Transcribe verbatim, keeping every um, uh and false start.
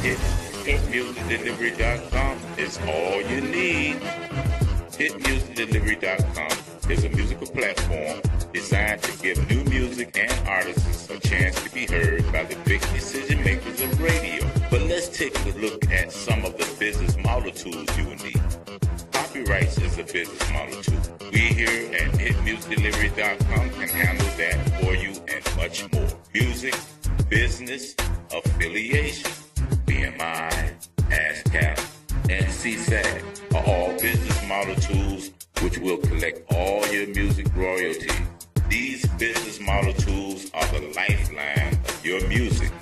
it. hit music delivery dot com is all you need. hit music delivery dot com is a musical platform designed to give new music and artists a chance to be heard by the big decision makers of radio. But let's take a look at some of the business model tools you will need. Copyrights is a business model tool. We here at hit music delivery dot com can handle that for you and much more. Music, business, affiliation, B M I, ASCAP, and C SAG are all business model tools which will collect all your music royalties. These business model tools are the lifeline of your music.